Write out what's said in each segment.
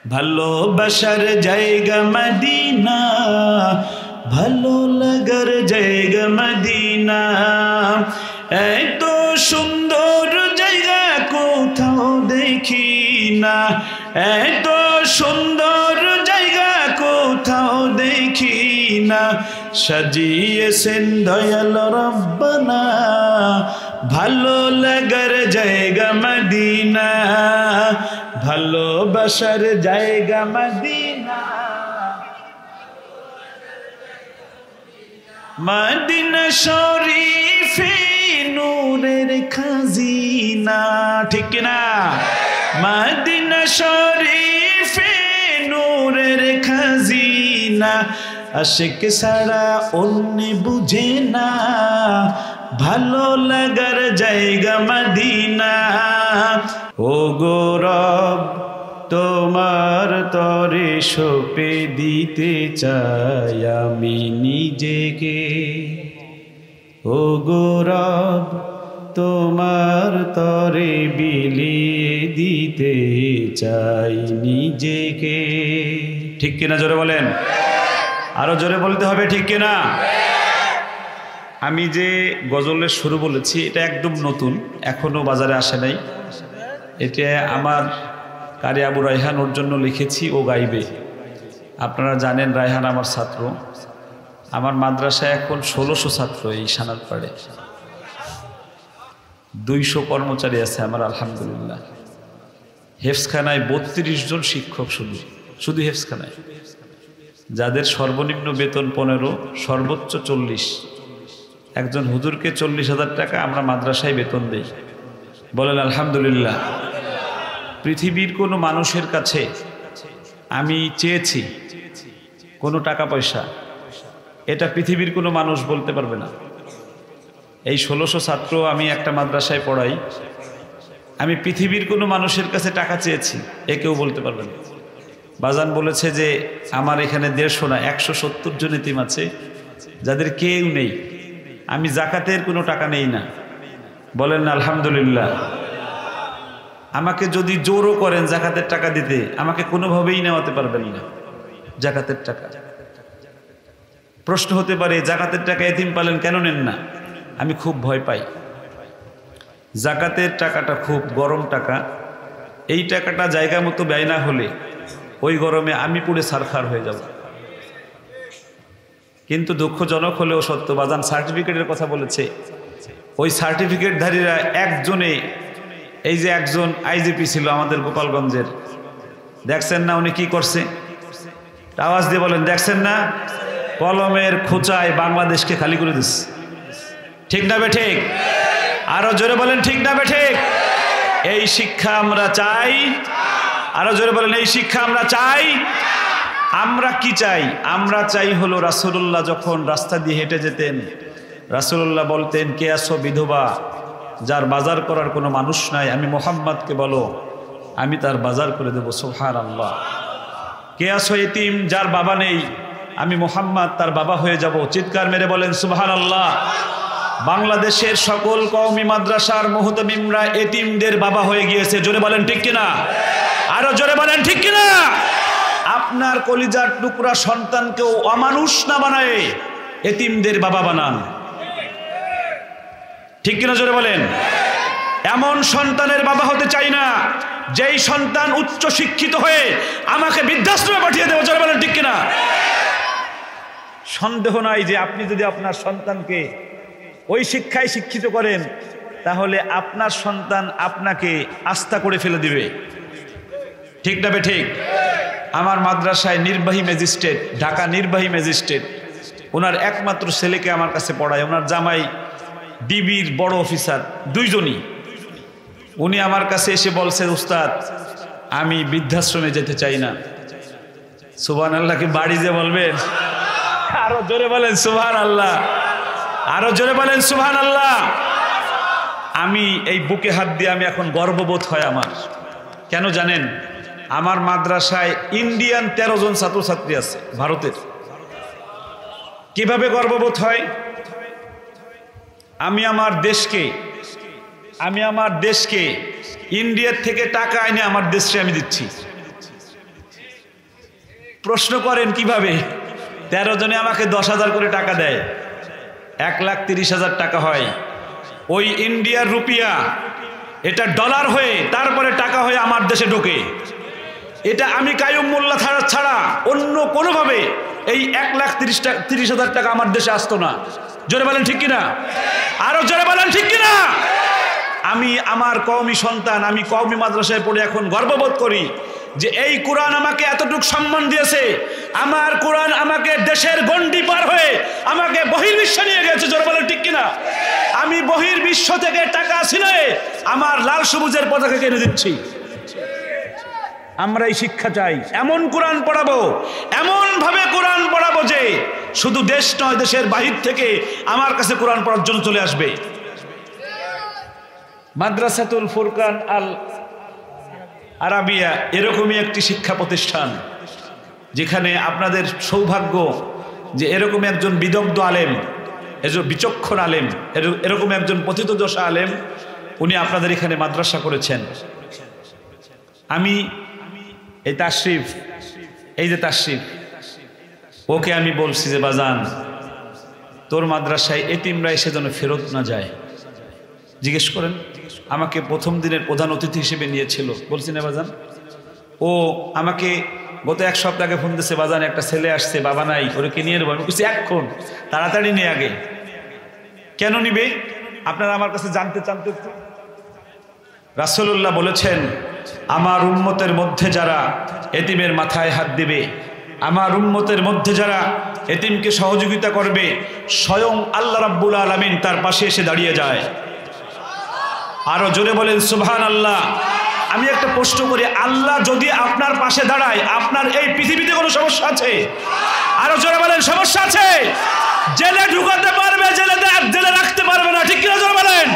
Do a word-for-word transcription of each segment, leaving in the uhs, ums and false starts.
ভালোবাসার জায়গা মদিনা, ভালো লাগার জায়গা মদিনা, এত সুন্দর জায়গা কোথাও দেখি না, এত সুন্দর জায়গা কোথাও দেখি না, সাজিয়েছেন দয়াল রব্বানা ভালো লাগার জায়গা মদিনা, ভালোবাসার জায়গা মদিনা, মদিনা শরীফে নূরের খাজিনা, ঠিক না? মদিনা শরীফে নূরের খাজিনা, আশিক ছাড়া অন্য বুঝে না ভালো লাগার জায়গা মদিনা। ও গো রব তোমার তরে সঁপে দিতে চাই আমি নিজেকে, ও গো রব তোমার তরে বিলিয়ে দিতে চাই নিজেকে। ঠিক কিনা জোরে বলেন, আরো জোরে বলতে হবে, ঠিক কিনা? আমি যে গজলের শুরু বলেছি এটা একদম নতুন, এখনো বাজারে আসে নাই। এটা আমার কারি আবু রায়হান ওর জন্য লিখেছি, ও গাইবে। আপনারা জানেন রায়হান আমার ছাত্র, আমার মাদ্রাসায় এখন ষোলোশো ছাত্র এই সানারপাড়ে, দুইশো কর্মচারী আছে আমার আলহামদুলিল্লাহ। হেফজখানায় বত্রিশ জন শিক্ষক, শুধু শুধু হেফজখানায়, যাদের সর্বনিম্ন বেতন পনেরো, সর্বোচ্চ চল্লিশ। একজন হুজুরকে চল্লিশ হাজার টাকা আমরা মাদ্রাসায় বেতন দেই, বলেন আলহামদুলিল্লাহ। পৃথিবীর কোনো মানুষের কাছে আমি চেয়েছি কোনো টাকা পয়সা, এটা পৃথিবীর কোনো মানুষ বলতে পারবে না। এই ষোলোশো ছাত্র আমি একটা মাদ্রাসায় পড়াই, আমি পৃথিবীর কোনো মানুষের কাছে টাকা চেয়েছি, এ কেউ বলতে পারবে না। বাজান বলেছে যে আমার এখানে দেড়শো না একশো সত্তর জন এতিম আছে যাদের কেউ নেই, আমি জাকাতের কোনো টাকা নেই না, বলেন না আলহামদুলিল্লাহ। আমাকে যদি জোরও করেন জাকাতের টাকা দিতে, আমাকে কোনোভাবেই নেওয়াতে পারবেন না জাকাতের টাকা। প্রশ্ন হতে পারে জাকাতের টাকা এতিম পালেন কেন নেন না? আমি খুব ভয় পাই। জাকাতের টাকাটা খুব গরম টাকা, এই টাকাটা জায়গা মতো ব্যয় না হলে ওই গরমে আমি পুড়ে ছারখার হয়ে যাব। কিন্তু দুঃখজনক হলেও সত্য, বাজান সার্টিফিকেটের কথা বলেছে, ওই সার্টিফিকেটধারীরা একজনে, এই যে একজন আইজিপি ছিল আমাদের গোপালগঞ্জের, দেখছেন না উনি কি করছে? আওয়াজ দিয়ে বলেন, দেখছেন না? কলমের খোঁচায় বাংলাদেশকে খালি করে দিচ্ছে, ঠিক না বে ঠিক? আরো জোরে বলেন, ঠিক না বে ঠিক? এই শিক্ষা আমরা চাই, আরো জোরে বলেন, এই শিক্ষা আমরা চাই। আমরা কি চাই? আমরা চাই হলো রাসূলুল্লাহ যখন রাস্তা দিয়ে হেঁটে যেতেন, রাসূলুল্লাহ বলতেন, কে আছো বিধবা যার বাজার করার কোনো মানুষ নাই, আমি মুহাম্মদকে বলো আমি তার বাজার করে দেবো, সুবহানাল্লাহ। কে আছো এতিম যার বাবা নেই, আমি মুহাম্মদ তার বাবা হয়ে যাব, চিৎকার মেরে বলেন সুবহানাল্লাহ। বাংলাদেশের সকল কওমি মাদ্রাসার মুহতামিমরা এতিমদের বাবা হয়ে গিয়েছে, জোরে বলেন ঠিক কিনা? আরো জোরে বলেন ঠিক কিনা? আপনার কলিজার টুকরা সন্তানকেও অমানুষ না বানায় এতিমদের বাবা বানান, ঠিক কিনা জোরে বলেন? এমন সন্তানের বাবা হতে চাই না যেই সন্তান উচ্চ শিক্ষিত হয়ে আমাকে বৃদ্ধাশ্রমে পাঠিয়ে দেবে, জোরে বলেন ঠিক কিনা? সন্দেহ নাই যে আপনি যদি আপনার সন্তানকে ওই শিক্ষায় শিক্ষিত করেন, তাহলে আপনার সন্তান আপনাকে আস্থা করে ফেলে দিবে, ঠিক না বে ঠিক? আমার মাদ্রাসায় নির্বাহী ম্যাজিস্ট্রেট, ঢাকা নির্বাহী ম্যাজিস্ট্রেট, ওনার একমাত্র ছেলেকে আমার কাছে পড়ায়, ওনার জামাই ডিবির বড় অফিসার, দুইজনই। উনি আমার কাছে এসে বলছে, উস্তাদ আমি বৃদ্ধাশ্রমে যেতে চাই না। সুবহানাল্লাহ, কি বাড়ি যে বলবেন? আরো জোরে বলেন সুবহানাল্লাহ, আরো জোরে বলেন সুবহানাল্লাহ। আমি এই বুকে হাত দিয়ে আমি এখন গর্ববোধ হয় আমার। কেন জানেন? আমার মাদ্রাসায় ইন্ডিয়ান তেরো জন ছাত্রছাত্রী আছে ভারতের। কিভাবে গর্ববোধ হয়? আমি আমার দেশকে আমি আমার দেশকে ইন্ডিয়ার থেকে টাকা এনে আমার দেশে আমি দিচ্ছি। প্রশ্ন করেন কিভাবে? তেরো জনে আমাকে দশ হাজার করে টাকা দেয়, এক লাখ তিরিশ হাজার টাকা হয়। ওই ইন্ডিয়ার রুপিয়া এটা ডলার হয়ে তারপরে টাকা হয়ে আমার দেশে ঢোকে। এটা আমি কাইয়ুম মোল্লা ছাড়া ছাড়া অন্য কোনোভাবে এই এক লাখ তিরিশ টাকা তিরিশ হাজার টাকা আমার দেশে আসতো না। জোরে বলেন ঠিক কিনা? আরো জোরে বলেন ঠিক কিনা? আমি আমার কওমি সন্তান, আমি কওমি মাদ্রাসায় পড়ে এখন গর্ববোধ করি যে এই কোরআন আমাকে এতটুকু সম্মান দিয়েছে। আমার কোরআন আমাকে দেশের গণ্ডি পার হয়ে আমাকে বহির্বিশ্বে নিয়ে গেছে। জোরে বলেন ঠিক কিনা? আমি বহির্বিশ্ব থেকে টাকা ছিনিয়ে আমার লাল সবুজের পতাকা কিনে দিচ্ছি। আমরা এই শিক্ষা চাই, এমন কোরআন পড়াবো, এমন ভাবে কোরআন পড়াবো যে শুধু দেশ নয়, দেশের বাহির থেকে আমার কাছে কোরআন পড়ার জন্য চলে আসবে। মাদ্রাসাতুল ফুরকান আল আরাবিয়া এরকমই একটি শিক্ষা প্রতিষ্ঠান, যেখানে আপনাদের সৌভাগ্য যে এরকম একজন বিদগ্ধ আলেম, একজন বিচক্ষণ আলেম, এরকম একজন পতিতদশা আলেম, উনি আপনাদের এখানে মাদ্রাসা করেছেন। আমি এই তাশরিফ, এই যে তাশরিফ, ওকে আমি বলছি যে বাজান তোর মাদ্রাসায় এতিমরা এসে যেন ফেরত না যায়। জিজ্ঞেস করেন, আমাকে প্রথম দিনের প্রধান অতিথি হিসেবে নিয়েছিল, বলছি না বাজান? ও আমাকে গত এক সপ্তাহ আগে ফোন দিচ্ছে, বাজান একটা ছেলে আসছে, বাবা নাই, ওকে নিয়ে নেবো। আমি বলছি এখন তাড়াতাড়ি নিয়ে আগে। কেন নিবে? আপনারা আমার কাছে জানতে চান তো একটু। রাসূলুল্লাহ বলেছেন, আমার উম্মতের মধ্যে যারা এতিমের মাথায় হাত দিবে, আমার উম্মতের মধ্যে যারা এতিমকে সহযোগিতা করবে, স্বয়ং আল্লাহ রাব্বুল আলামিন তার পাশে এসে দাঁড়িয়ে যায়। আরো জোরে বলেন সুবহানাল্লাহ। আমি একটা প্রশ্ন করি, আল্লাহ যদি আপনার পাশে দাঁড়ায়, আপনার এই পৃথিবীতে কোনো সমস্যা আছে? আরো জোরে বলেন সমস্যা আছে? জেলে ঢুকাতে পারবে, জেলে জেলে রাখতে পারবে না, ঠিক কিনা? জোরে বলেন।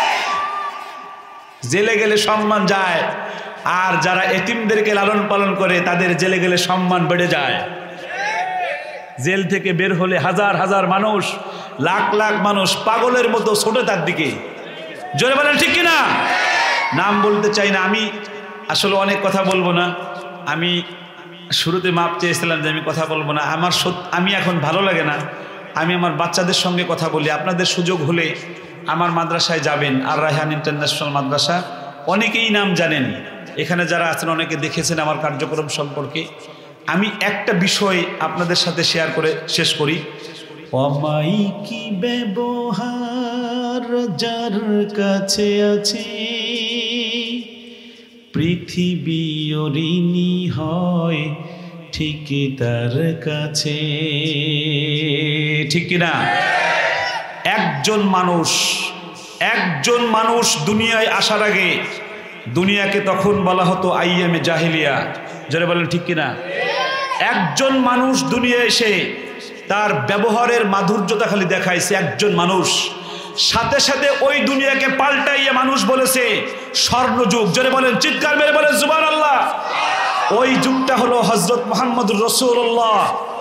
জেলে গেলে সম্মান যায়, আর যারা এতিমদেরকে লালন পালন করে তাদের জেলে গেলে সম্মান বেড়ে যায়। জেল থেকে বের হলে হাজার হাজার মানুষ, লাখ লাখ মানুষ পাগলের মতো ছোটে তার দিকে। জোরে বলেন ঠিক কিনা? নাম বলতে চাই না, আমি আসলে অনেক কথা বলবো না। আমি শুরুতে মাপ চেয়েছিলাম যে আমি কথা বলবো না। আমার আমি এখন ভালো লাগে না, আমি আমার বাচ্চাদের সঙ্গে কথা বলি। আপনাদের সুযোগ হলে আমার মাদ্রাসায় যাবেন, আর রায়হান ইন্টারন্যাশনাল মাদ্রাসা, অনেকেই নাম জানেন, এখানে যারা আছেন অনেকে দেখেছেন আমার কার্যক্রম সম্পর্কে। আমি একটা বিষয় আপনাদের সাথে শেয়ার করে শেষ করি। অমাইকি ব্যবহার যার কাছে আছে, পৃথিবী ঋণী হয় ঠিকই তার কাছে। ঠিক কিনা? একজন মানুষ একজন মানুষ দুনিয়ায় আসার আগে দুনিয়াকে তখন বলা হতো আইয়ামে জাহিলিয়া। যারা বলেন ঠিক কিনা? একজন মানুষ দুনিয়ায় এসে তার ব্যবহারের মাধুর্যতা খালি দেখাইছে একজন মানুষ, সাথে সাথে ওই দুনিয়াকে পাল্টাইয়া মানুষ বলেছে স্বর্ণযুগ। যারা বলেন চিৎকার মেরে বলেন সুবহানাল্লাহ। ওই যুগটা হলো হযরত মুহাম্মদুর রাসূলুল্লাহ।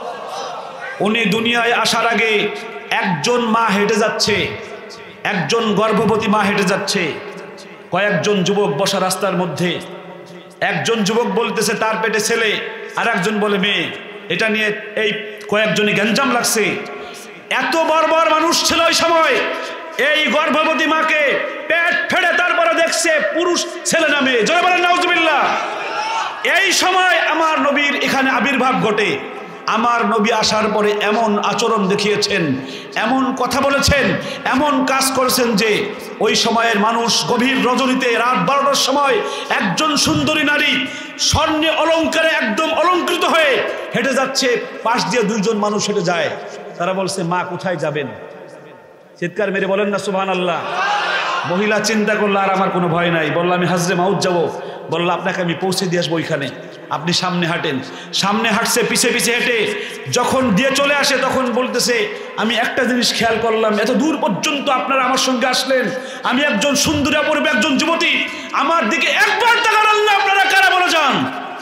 উনি দুনিয়ায় আসার আগে একজন মা হেঁটে যাচ্ছে, একজন গর্ভবতী মা হেঁটে যাচ্ছে, কয়েকজন যুবক বসা রাস্তার মধ্যে। একজন যুবক বলতেছে তার পেটে ছেলে, আর একজন বলে মেয়ে। এটা নিয়ে এই কয়েকজনই গ্যাঞ্জাম লাগছে। এত বর্বর মানুষ ছিল ওই সময়। এই গর্ভবতী মাকে পেট ফেড়ে তারপরে দেখছে পুরুষ ছেলে না মেয়ে। জয় বলেন নাউজুবিল্লাহ। এই সময় আমার নবীর এখানে আবির্ভাব ঘটে। আমার নবী আসার পরে এমন আচরণ দেখিয়েছেন, এমন কথা বলেছেন, এমন কাজ করেছেন যে ওই সময়ের মানুষ গভীর রজনীতে রাত বারোটার সময় একজন সুন্দরী নারী স্বর্ণে অলঙ্কারে একদম অলঙ্কৃত হয়ে হেঁটে যাচ্ছে, পাশ দিয়ে দুইজন মানুষ হেঁটে যায়। তারা বলছে মা কোথায় যাবেন? চিৎকার মেরে বলেন না সুবহানাল্লাহ। মহিলা চিন্তা করলো আর আমার কোনো ভয় নাই। বললো আমি হাজরে মাউত যাবো। বললো আপনাকে আমি পৌঁছে দিয়ে আসবো ওইখানে, আপনি সামনে হাঁটেন। সামনে হাঁটছে, পিছে পিছে হেঁটে যখন দিয়ে চলে আসে তখন বলতেছে আমি একটা জিনিস খেয়াল করলাম, এত দূর পর্যন্ত আপনারা আমার সঙ্গে আসলেন, আমি একজন সুন্দরী অপরূপ একজন যুবতী, আমার দিকে একবার তাকান না, আপনারা কারা বলে যান?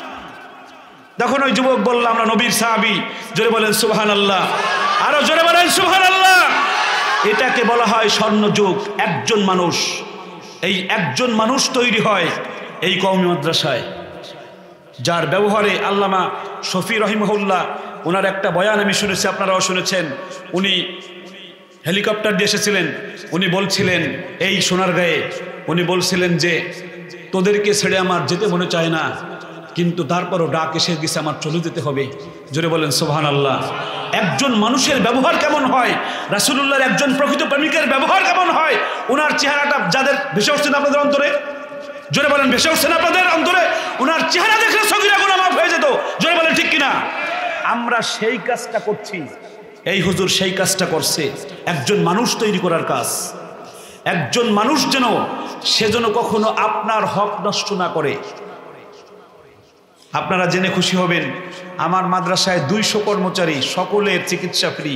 তখন ওই যুবক বলল আমরা নবীর সাহাবী। জোরে বলেন সুবহানাল্লাহ। আরো জোরে বলেন সুবহানাল্লাহ। এটাকে বলা হয় স্বর্ণযুগ। একজন মানুষ, এই একজন মানুষ তৈরি হয় এই কওমি মাদ্রাসায়। যার ব্যবহারে আল্লামা শফি রহিমহুল্লাহ ওনার একটা বয়ান আমি শুনেছি, আপনারাও শুনেছেন। উনি হেলিকপ্টার দিয়ে এসেছিলেন, উনি বলছিলেন এই সোনারগাঁয়ে, উনি বলছিলেন যে তোদেরকে ছেড়ে আমার যেতে মনে চায় না, কিন্তু তারপরও ডাক এসে গেছে আমার চলে যেতে হবে। জোরে বলেন সুবহানাল্লাহ। একজন মানুষের ব্যবহার কেমন হয়, রাসূলুল্লাহর একজন প্রকৃত প্রেমিকের ব্যবহার কেমন হয়, ওনার চেহারাটা যাদের ভেসে উঠছেন আপনাদের অন্তরে, জোরে বলেন ভেসে উঠছেন আপনাদের অন্তরে, ওনার চেহারা দেখলে সগীরা গুনাহ মাফ হয়ে যেত। জোরে বলেন ঠিক কিনা? আমরা সেই কাজটা করছি, এই হুজুর সেই কাজটা করছে। একজন মানুষ তৈরি করার কাজ, একজন মানুষ যেন সে যেন কখনো আপনার হক নষ্ট না করে। আপনারা জেনে খুশি হবেন, আমার মাদ্রাসায় দুইশো কর্মচারী, সকলের চিকিৎসা ফ্রি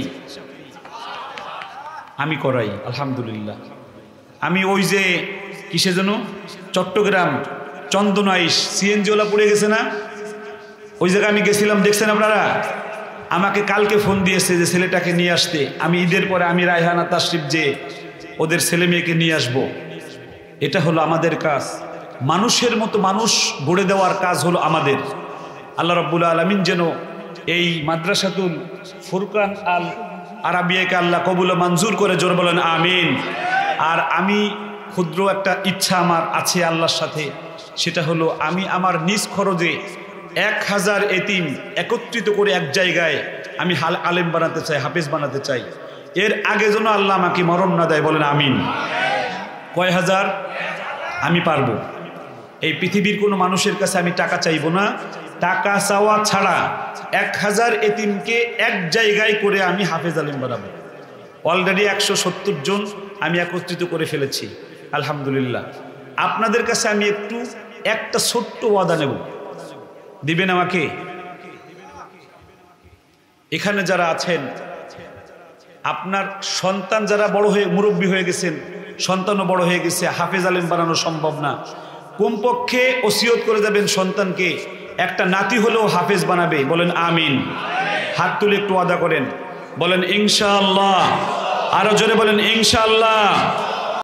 আমি করাই, আলহামদুলিল্লাহ। আমি ওই যে কিসে যেন চট্টগ্রাম চন্দনাইশ সিএনজিওলা পড়ে গেছে না, ওই জায়গায় আমি গেছিলাম, দেখছেন আপনারা। আমাকে কালকে ফোন দিয়েছে যে ছেলেটাকে নিয়ে আসতে। আমি ঈদের পরে আমি রায়হানা তাশরিফ যে ওদের ছেলে মেয়েকে নিয়ে আসবো। এটা হলো আমাদের কাজ, মানুষের মতো মানুষ গড়ে দেওয়ার কাজ হলো আমাদের। আল্লাহ রাব্বুল আলামিন যেন এই মাদ্রাসাতুল ফুরকান আল আরাবিয়াকে আল্লাহ কবুল মঞ্জুর করে, জোর বলেন আমিন। আর আমি ক্ষুদ্র একটা ইচ্ছা আমার আছে আল্লাহর সাথে, সেটা হলো আমি আমার নিজ খরচে এক হাজার এতিম একত্রিত করে এক জায়গায় আমি হাল আলেম বানাতে চাই, হাফেজ বানাতে চাই। এর আগে যেন আল্লাহ আমাকে মরণ না দেয়, বলেন আমিন। কয় হাজার? আমি পারবো। এই পৃথিবীর কোনো মানুষের কাছে আমি টাকা চাইবো না, টাকা চাওয়া ছাড়া এক হাজার এতিমকে এক জায়গায় করে আমি হাফেজ আলেম বানাবো। অলরেডি একশো সত্তর জন আমি একত্রিত করে ফেলেছি, আলহামদুলিল্লাহ। আপনাদের কাছে আমি একটু একটা ছোট্ট ওয়াদা নেব, দিবেন আমাকে? এখানে যারা আছেন, আপনার সন্তান যারা বড় হয়ে মুরব্বী হয়ে গেছেন, সন্তানও বড় হয়ে গেছে, হাফেজ আলেম বানানো সম্ভব না, কমপক্ষে ওসিয়ত করে যাবেন সন্তানকে একটা নাতি হলেও হাফেজ বানাবে, বলেন আমিন। হাত তুলে একটু ওয়াদা করেন, বলেন ইনশাআল্লাহ। আরো জোরে বলেন ইনশাআল্লাহ।